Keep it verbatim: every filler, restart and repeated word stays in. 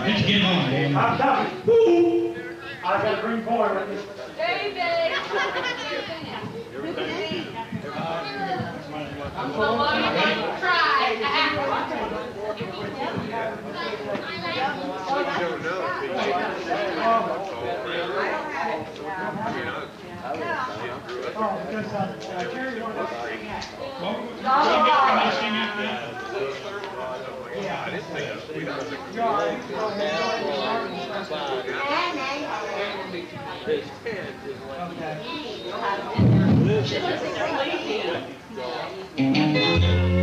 Let's get on, Danny. I'm coming. Woo! I got a green boy with me. David! I'm so long you want to try. Oh, because uh, Jerry wanted to sing that. Well, we'll get permission after. Okay.